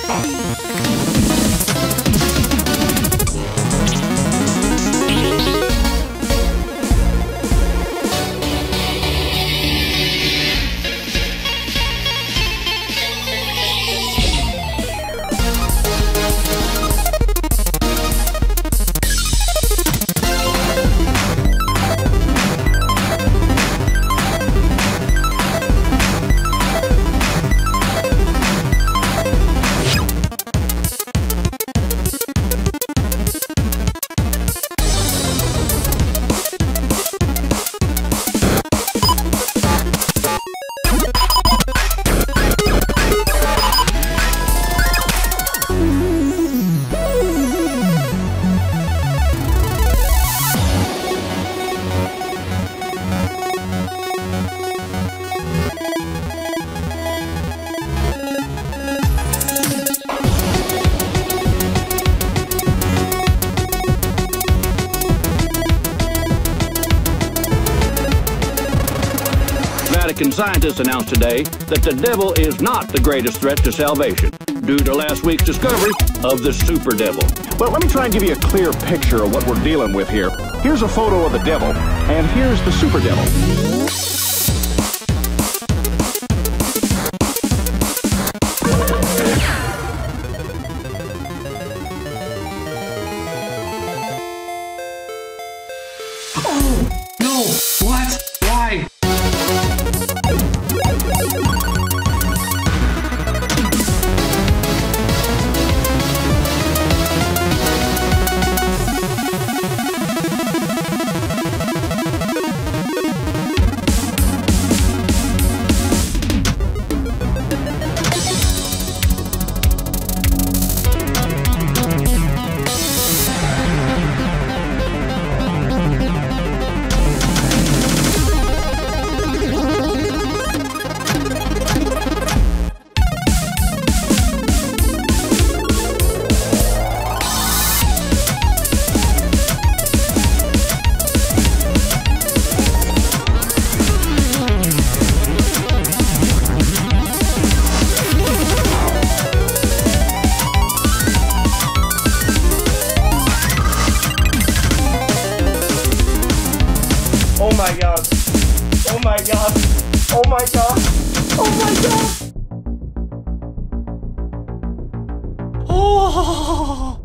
Vatican scientists announced today that the devil is not the greatest threat to salvation due to last week's discovery of the super devil. Well, let me try and give you a clear picture of what we're dealing with here. Here's a photo of the devil, and here's the super devil. Oh, no! What? Why? Oh my god. Oh my god. Oh my god. Oh my god. Oh.